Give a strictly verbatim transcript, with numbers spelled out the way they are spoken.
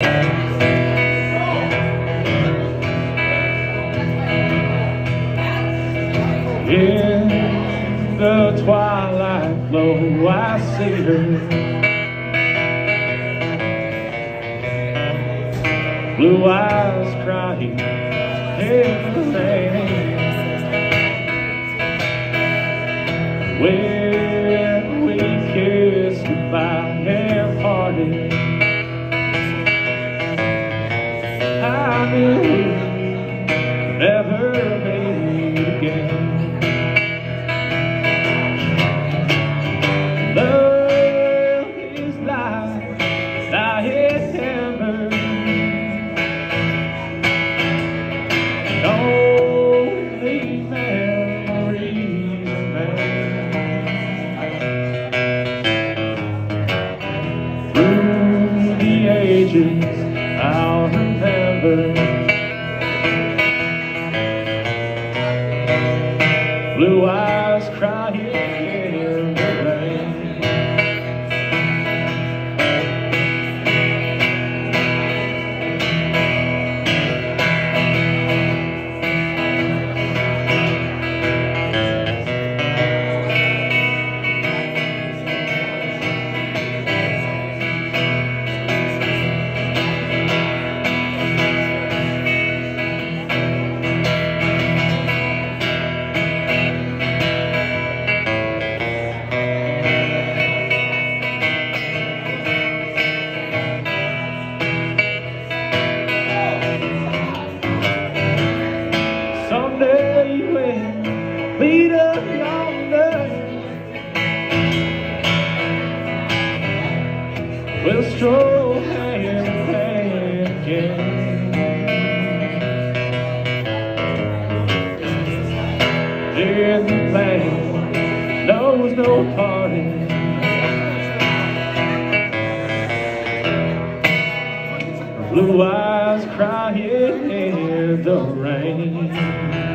In the twilight glow, I see her. Blue eyes crying in the rain. When we kissed goodbye and parted, I knew we'd never meet again. Love is like dying embers, only memories remain. Through the ages I'll remember blue eyes crying in the rain. Someday when we up yonder, we'll stroll hand in hand again. In the land knows no parting, blue eyes crying in the rain.